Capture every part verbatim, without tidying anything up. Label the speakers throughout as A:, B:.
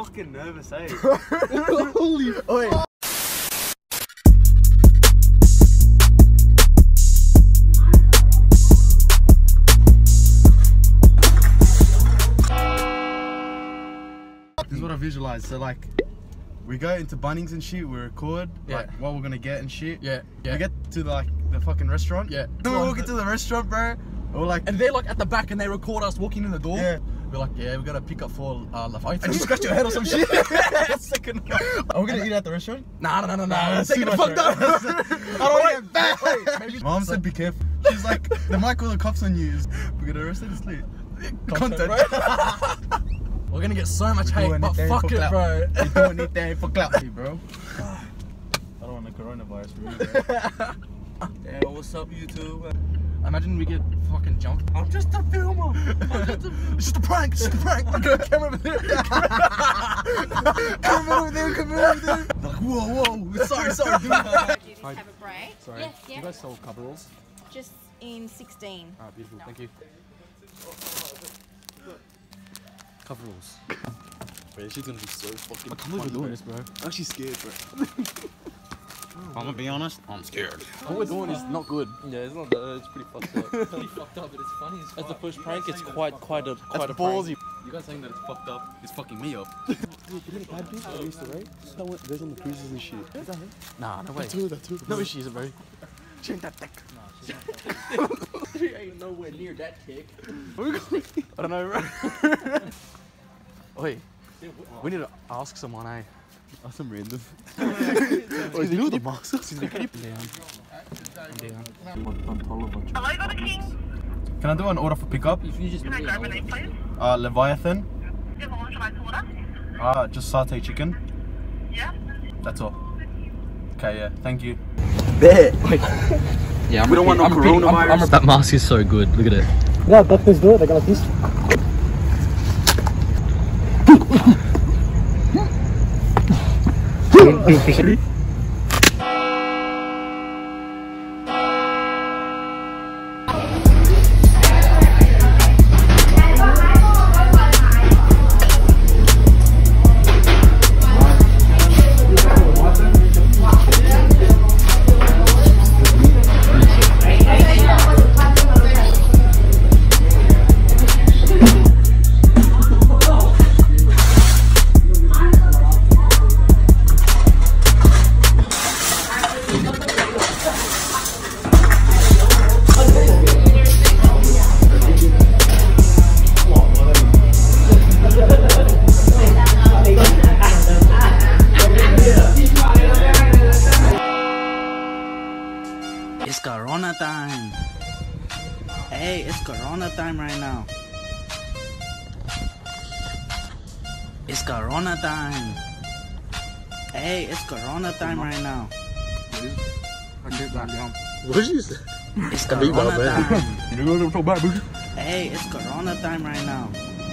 A: fucking nervous, eh?
B: Holy fuck.
A: This is what I visualize. So like, we go into Bunnings and shit. We record
B: Yeah.
A: like what we're gonna get and shit.
B: Yeah, yeah.
A: We get to the, like the fucking restaurant.
B: Yeah.
A: Then we walk into the restaurant, bro. We're like,
B: And they're like at the back and they record us walking in the door.
A: Yeah.
B: We're like, yeah, we gotta pick up for uh, Leviathan.
A: and you scratch your head or some shit.
B: Second.
A: Are we gonna eat at the restaurant?
B: Nah, nah, nah, nah,
A: Nah,
B: nah.
A: that's
B: Take
A: too
B: it the
A: much,
B: fuck
A: bro.
B: down.
A: I don't want to get back.
B: Wait, maybe.
A: Mom said, be careful. She's like, they might call the cops on you. We're gonna arrest her to sleep.
B: Content,
A: Content.
B: bro. We're gonna get so much
A: We're
B: hate,
A: doing
B: but
A: anything
B: fuck
A: for
B: it,
A: clout.
B: bro.
A: We're doing anything for clout, hey, bro. I don't want the coronavirus for me, bro.
C: Yeah, what's up, YouTube?
B: Imagine we get fucking jumped.
C: I'm just a filmer. I'm just a
B: It's just a prank, it's just a prank. Camera over there.
A: Come over there, come over there.
B: Like, whoa, whoa. Sorry, sorry, dude.
D: Do you just have a break?
B: Sorry.
D: Yes,
B: You
D: yeah.
B: guys sell cover rolls?
D: Just in sixteen.
B: Ah, beautiful. Thank you. Cover rolls.
C: Bro, she's gonna be so fucking
B: I can't believe we're doing this, bro.
C: I'm actually scared, bro. I'm gonna be honest, I'm scared.
B: What we're doing is not good.
E: Yeah, it's not that. It's pretty fucked up.
B: It's pretty fucked up, but it's funny as
E: As
B: fuck.
E: the first prank, it's quite, quite a, quite
B: That's
E: a prank.
B: ballsy. You guys saying that it's fucked up is fucking me up.
C: Dude, you know the bad bitch that used to rate? That one, there's on the cruises and shit. Is that her?
B: Nah, no way.
C: That's her, that's her.
B: No, she isn't, bro.
C: She ain't that thick.
E: She ain't nowhere near that kick.
B: I don't know, bro. Wait, we need to ask someone, eh?
C: That's some random. Oh, you know the mask?
B: I'm down. I'm down.
F: Hello, you got a king?
A: Can I do an order for pickup?
E: If you just
F: Can I grab a name, please?
A: Uh, Leviathan.
F: Yeah, what would you like to order?
A: Uh, just satay chicken.
F: Yeah?
A: That's all. Okay, yeah. Thank you.
E: Yeah, I'm
C: We don't want no
E: I'm repeating- I'm-
C: coronavirus.
E: I'm- that mask is so good. Look at it.
G: Yeah, that please do it. They're gonna piss.
H: It's Corona time. Hey, it's Corona time right now. It's Corona time. Hey, it's Corona time right now.
C: What did you say?
H: It's Corona time.
C: You're gonna talk about it.
H: Hey, it's Corona time right now.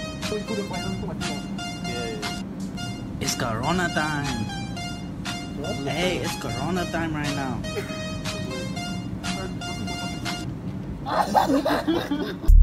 H: It's Corona time. Hey, it's Corona time right now.